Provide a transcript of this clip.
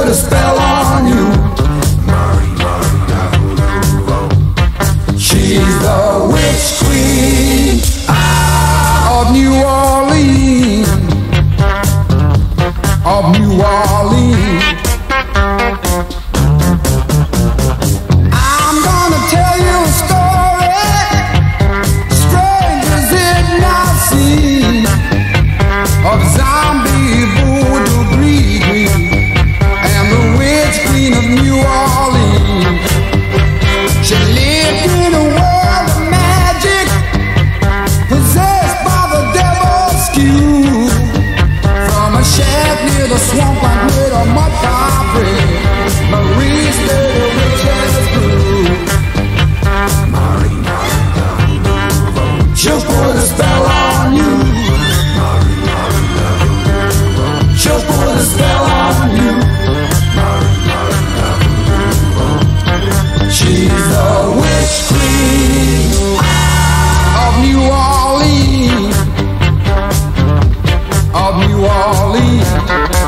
a spell on you. She's the witch queen of New Orleans, of New Orleans. I'm gonna tell you a story strangers did not see, of zombie voodoo breed and the witch queen of New Orleans. She lived in a world of magic, possessed by the devil's skew. From a shack near the swampland with a mud pie bread, Marie stayed a witch's brew. She'll put a spell on you. She'll put a spell on you. She's the witch queen of New Orleans, of New Orleans.